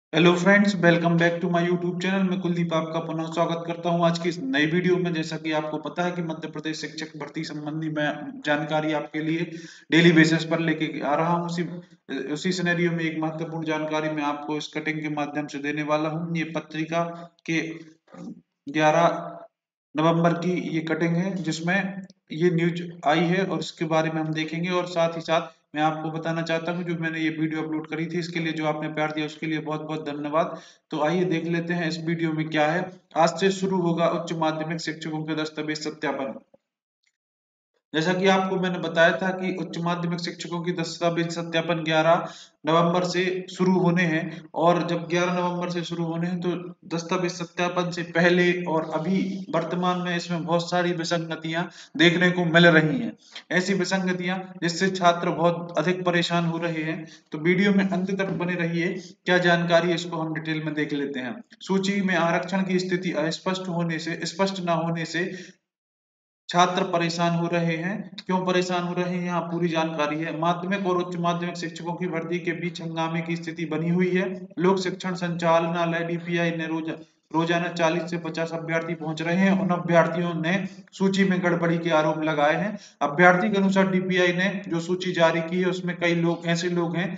Hello friends, welcome back to my YouTube channel. मैं कुलदीप आपका पुनः स्वागत करता हूं आज की इस नई वीडियो में। जैसा कि आपको पता है कि मध्य प्रदेश शिक्षक भर्ती संबंधी मैं जानकारी आपके लिए डेली बेसिस पर लेके आ रहा हूं। उसी सिनेरियो में एक महत्वपूर्ण जानकारी मैं आपको इस कटिंग के माध्यम से देने वाला हूं। ये पत्रिका के 11 नवंबर की ये कटिंग है, जिसमें ये न्यूज आई है और इसके बारे में हम देखेंगे। और साथ ही साथ मैं आपको बताना चाहता हूँ, जो मैंने ये वीडियो अपलोड करी थी, इसके लिए जो आपने प्यार दिया उसके लिए बहुत बहुत धन्यवाद। तो आइए देख लेते हैं इस वीडियो में क्या है। आज से शुरू होगा उच्च माध्यमिक शिक्षकों के दस्तावेज सत्यापन। जैसा कि आपको मैंने बताया था कि उच्च माध्यमिक शिक्षकों की दस्तावेज सत्यापन 11 नवंबर से शुरू होने हैं। और जब 11 नवंबर से शुरू होने हैं तो दस्तावेज सत्यापन से पहले और अभी वर्तमान में इसमें बहुत सारी विसंगतियां देखने को मिल रही हैं। ऐसी विसंगतियां जिससे छात्र बहुत अधिक परेशान हो रहे हैं। तो वीडियो में अंत तक बने रहिए। क्या जानकारी है इसको हम डिटेल में देख लेते हैं। सूची में आरक्षण की स्थिति स्पष्ट न होने से छात्र परेशान हो रहे हैं। क्यों परेशान हो रहे हैं, यहाँ पूरी जानकारी है। माध्यमिक और उच्च माध्यमिक शिक्षकों की भर्ती के बीच हंगामे की स्थिति बनी हुई है। लोक शिक्षण संचालनालय डीपीआई ने रोजाना 40 से 50 अभ्यर्थी पहुंच रहे हैं। उन अभ्यर्थियों ने सूची में गड़बड़ी के आरोप लगाए हैं। अभ्यर्थी के अनुसार डीपीआई ने जो सूची जारी की है उसमें कई लोग ऐसे लोग हैं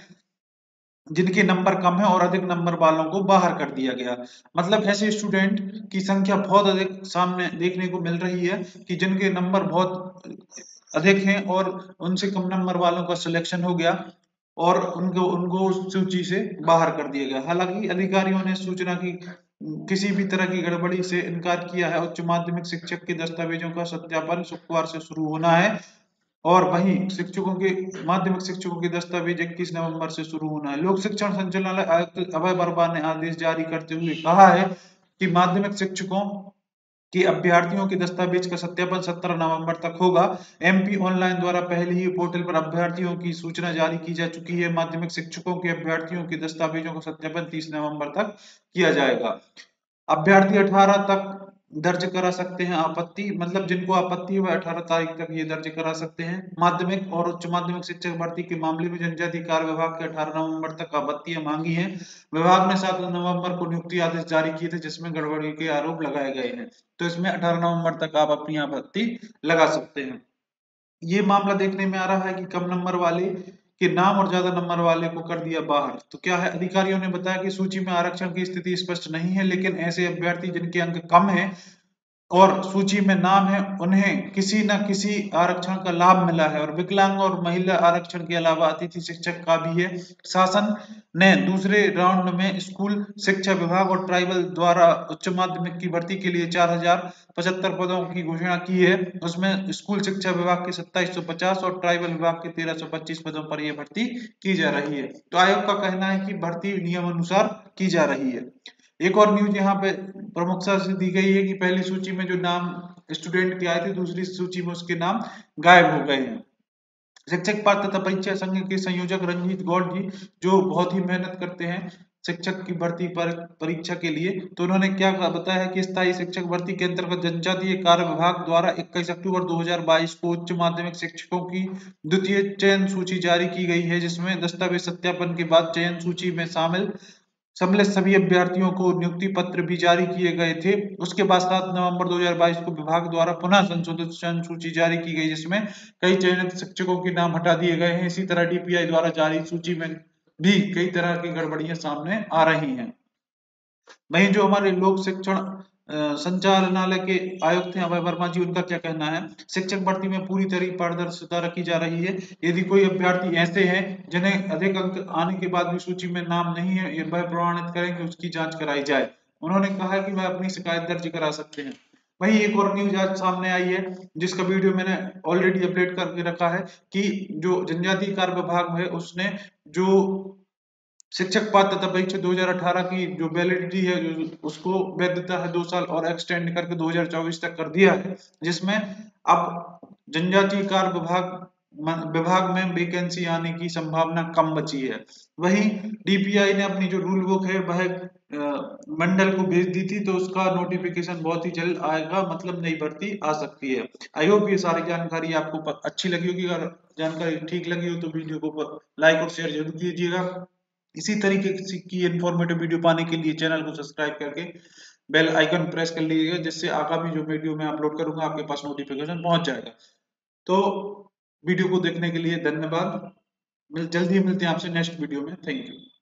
जिनके नंबर कम है और अधिक नंबर वालों को बाहर कर दिया गया। मतलब ऐसे स्टूडेंट की संख्या बहुत अधिक सामने देखने को मिल रही है कि जिनके नंबर बहुत अधिक हैं और उनसे कम नंबर वालों का सिलेक्शन हो गया और उनको उनको उस सूची से बाहर कर दिया गया। हालांकि अधिकारियों ने सूचना की किसी भी तरह की गड़बड़ी से इनकार किया है। उच्च माध्यमिक शिक्षक के दस्तावेजों का सत्यापन शुक्रवार से शुरू होना है। और वहीं शिक्षकों के माध्यमिक शिक्षकों के दस्तावेज 21 नवंबर से शुरू होना है। लोक शिक्षण संचालनालय आयुक्त अभय वर्मा ने आदेश जारी करते हुए कहा है कि माध्यमिक शिक्षकों के अभ्यर्थियों के दस्तावेज का सत्यापन 17 नवंबर तक होगा। एमपी ऑनलाइन द्वारा पहले ही पोर्टल पर अभ्यर्थियों की सूचना जारी की जा चुकी है। माध्यमिक शिक्षकों के अभ्यर्थियों के दस्तावेजों का सत्यापन 30 नवंबर तक किया जाएगा। अभ्यर्थी 18 तक दर्ज करा सकते हैं आपत्ति। मतलब जिनको आपत्ति है वह 18 तारीख तक ये दर्ज करा सकते हैं। माध्यमिक और उच्च माध्यमिक शिक्षक भर्ती के मामले में जनजातीय कार्य विभाग के 18 नवंबर तक आपत्तियां मांगी हैं। विभाग ने 7 नवंबर को नियुक्ति आदेश जारी किए थे, जिसमें गड़बड़ी के आरोप लगाए गए हैं। तो इसमें 18 नवंबर तक आप अपनी आपत्ति लगा सकते हैं। ये मामला देखने में आ रहा है कि कम नंबर वाले के नाम और ज्यादा नंबर वाले को कर दिया बाहर। तो क्या है, अधिकारियों ने बताया कि सूची में आरक्षण की स्थिति स्पष्ट नहीं है, लेकिन ऐसे अभ्यर्थी जिनके अंक कम हैं और सूची में नाम है उन्हें किसी न किसी आरक्षण का लाभ मिला है। और विकलांग और महिला आरक्षण के अलावा अतिथि शिक्षक का भी है। शासन ने दूसरे राउंड में स्कूल शिक्षा विभाग और ट्राइबल द्वारा उच्च माध्यमिक की भर्ती के लिए 4075 पदों की घोषणा की है। उसमें स्कूल शिक्षा विभाग के 2750 और ट्राइबल विभाग के 1325 पदों पर यह भर्ती की जा रही है। तो आयोग का कहना है कि भर्ती नियम अनुसार की जा रही है। एक और न्यूज यहाँ पे प्रमुखता से दी गई है कि पहली सूची में जो नाम स्टूडेंट के आए थे, दूसरी सूची में उसके नाम गायब हो गए हैं। शिक्षक पात्रता परीक्षा संघ के संयोजक रंजीत गौड़ जी, जो बहुत ही मेहनत करते हैं शिक्षक की भर्ती पर परीक्षा के लिए, तो उन्होंने क्या बताया है कि स्थायी शिक्षक भर्ती के अंतर्गत जनजातीय कार्य विभाग द्वारा 21 अक्टूबर 2022 को उच्च माध्यमिक शिक्षकों की द्वितीय चयन सूची जारी की गई है, जिसमें दस्तावेज सत्यापन के बाद चयन सूची में सम्मिलित सभी अभ्यर्थियों को नियुक्ति पत्र भी जारी किए गए थे। उसके बाद 7 नवंबर 2022 को विभाग द्वारा पुनः संशोधित चयन सूची जारी की गई, जिसमें कई चयनित शिक्षकों के नाम हटा दिए गए हैं। इसी तरह डीपीआई द्वारा जारी सूची में भी कई तरह की गड़बड़ियां सामने आ रही हैं। वहीं जो हमारे लोक शिक्षण संचालनालय के आयुक्त हैं अभय वर्मा जी, उनका क्या कहना है। शिक्षक भर्ती में पूरी तरह पारदर्शिता रखी जा रही है। यदि कोई अभ्यर्थी ऐसे हैं जिन्हें अधिक अंक आने के बाद भी सूची में नाम नहीं है, ये वह प्रमाणित करें कि उसकी जांच कराई जाए। उन्होंने कहा कि वह अपनी शिकायत दर्ज करा सकते हैं। वहीं एक और न्यूज आज सामने आई है, जिसका वीडियो मैंने ऑलरेडी अपडेट करके रखा है, कि जो जनजातीय कार्य विभाग है उसने जो शिक्षक पात्रता परीक्षा 2018 की जो वैलिडिटी है, जो उसको वैधता है 2 साल और एक्सटेंड करके 2024 तक कर दिया है, जिसमें अब जनजातीय कार्य विभाग में वैकेंसी आने की संभावना कम बची है। वहीं डीपीआई ने अपनी जो रूल बुक है वह मंडल को भेज दी थी, तो उसका नोटिफिकेशन बहुत ही जल्द आएगा। मतलब नई भर्ती आ सकती है। आई होप ये सारी जानकारी आपको अच्छी लगी होगी। अगर जानकारी ठीक लगी हो तो वीडियो को लाइक और शेयर जरूर कीजिएगा। इसी तरीके की इन्फॉर्मेटिव वीडियो पाने के लिए चैनल को सब्सक्राइब करके बेल आइकन प्रेस कर लीजिएगा, जिससे आगामी जो वीडियो मैं अपलोड करूंगा आपके पास नोटिफिकेशन पहुंच जाएगा। तो वीडियो को देखने के लिए धन्यवाद। जल्दी ही मिलते हैं आपसे नेक्स्ट वीडियो में। Thank you.